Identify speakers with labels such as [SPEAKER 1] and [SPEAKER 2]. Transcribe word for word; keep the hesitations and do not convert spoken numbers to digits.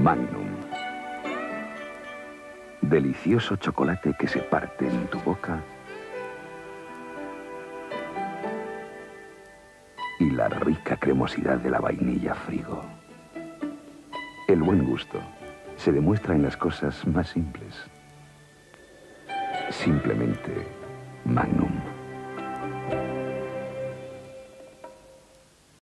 [SPEAKER 1] Magnum. Delicioso chocolate que se parte en tu boca y la rica cremosidad de la vainilla Frigo. El buen gusto se demuestra en las cosas más simples. Simplemente Magnum.